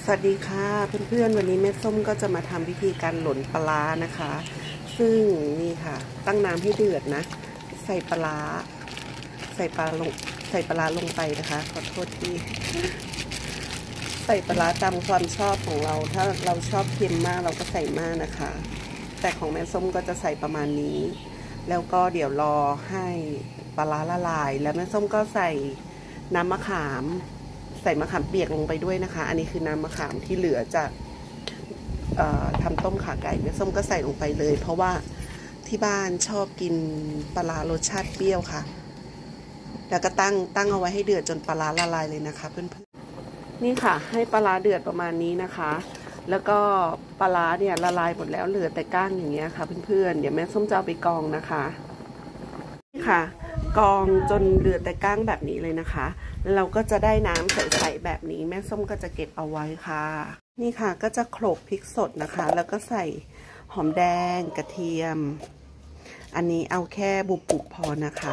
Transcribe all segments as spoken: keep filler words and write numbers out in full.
สวัสดีค่ะเพื่อนๆวันนี้แม่ส้มก็จะมาทำวิธีการหล่นปลานะคะ ซึ่งนี่ค่ะตั้งน้ำให้เดือดนะใส่ปลาใส่ปลาลงใส่ปลาลงไปนะคะขอโทษที่ใส่ปลาตามความชอบของเราถ้าเราชอบเค็มมากเราก็ใส่มากนะคะแต่ของแม่ส้มก็จะใส่ประมาณนี้แล้วก็เดี๋ยวรอให้ปลาละลายแล้วแม่ส้มก็ใส่น้ำมะขามใส่มะขามเปียกลงไปด้วยนะคะอันนี้คือน้ำมะขามที่เหลือจากทำต้มขาไก่แม่ส้มก็ใส่ลงไปเลยเพราะว่าที่บ้านชอบกินปลารสชาติเปรี้ยวค่ะแล้วก็ตั้งตั้งเอาไว้ให้เดือดจนปลาละลายเลยนะคะเพื่อนๆนี่ค่ะให้ปลาเดือดประมาณนี้นะคะแล้วก็ปลาเนี่ยละลายหมดแล้วเหลือแต่ก้างอย่างเงี้ยค่ะเพื่อนๆเดี๋ยวแม่ส้มจะเอาไปกรองนะคะนี่ค่ะกรองจนเหลือแต่ก้างแบบนี้เลยนะคะแล้วเราก็จะได้น้ำใสๆแบบนี้แม่ส้มก็จะเก็บเอาไว้ค่ะนี่ค่ะก็จะโขลกพริกสดนะคะแล้วก็ใส่หอมแดงกระเทียมอันนี้เอาแค่บุบๆพอนะคะ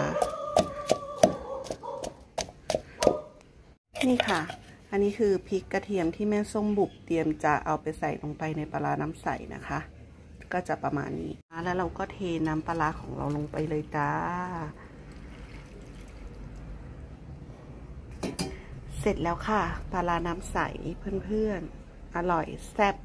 นี่ค่ะอันนี้คือพริกกระเทียมที่แม่ส้มบุบเตรียมจะเอาไปใส่ลงไปในปลาน้ำใสนะคะก็จะประมาณนี้แล้วเราก็เทน้ำปลาของเราลงไปเลยจ้าเสร็จแล้วค่ะปลาน้ำใสเพื่อนๆอร่อยแซ่บ